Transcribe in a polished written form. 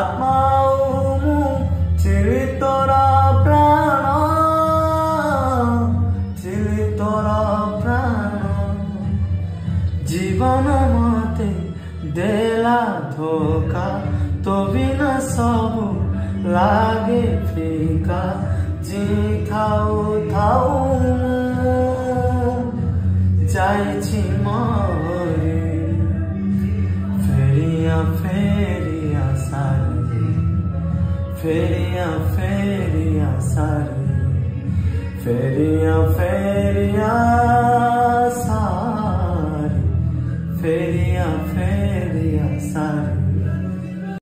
आत्माओ मु चिली तोरा प्राण, चिली तोरा प्राण। जीवन मते देला धोखा, तो बिना सब लागे फीका। जी थाऊ थाऊ जाइछि मरे, फेरिया फेरिया सारी, फेरिया फेरिया सारी, फेरिया फेरिया सारी, फेरिया फेरिया सारी।